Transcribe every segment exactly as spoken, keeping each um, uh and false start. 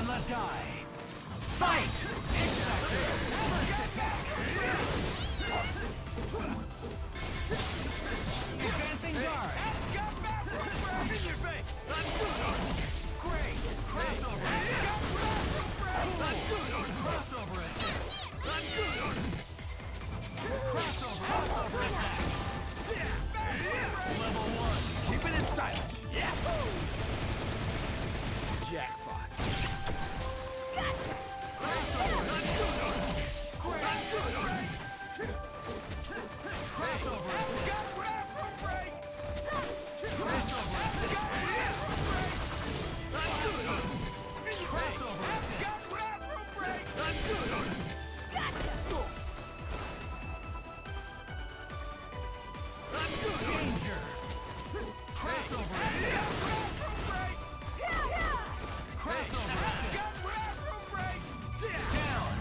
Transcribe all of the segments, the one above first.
and let die. Fight! X-Factor! First attack! Advancing guard! Got back from Brad! In your face! Let's do it! Great! Crossover! Got back from Brad! Let's do it! Crossover attack! Let's do it! Crossover! Crossover attack! Back from Brad! Level one! Keeping it stylish! Yahoo! Jackpot! Gotcha! Crossover! Let's do it! Let's do it! Crossover! Got back from Brad! Crossover! Got back from Brad! Let's do it! In your face! Crossover! Got back from Brad! Let's do it! Gotcha! Let's do it! Danger! Crossover! Got back from Brad! Crossover! Got back from Brad! Down!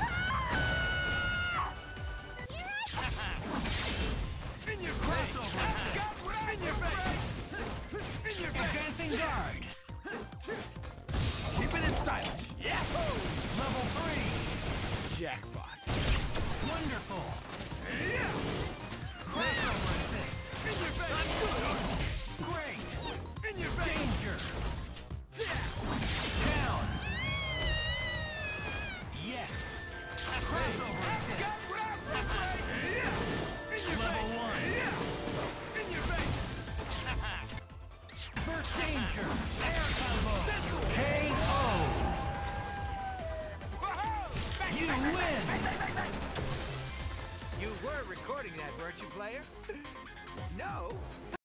In your face! Crossover! Got back in your face! In your face! Advancing guard! Keeping it stylish! Yahoo! Level three! Jackpot! Wonderful! Yeah! Crossover assist! In your face! Let's do it! Great! In your face! Danger! Yeah! Down! Yes! Crossover assist! Got back from Brad! Yeah! In your Level face! one. Yeah! In your face! First danger! Air combo! K O! Whoa! Back, You back, back, win! back, back, back, back. You were recording that, weren't you, player? No.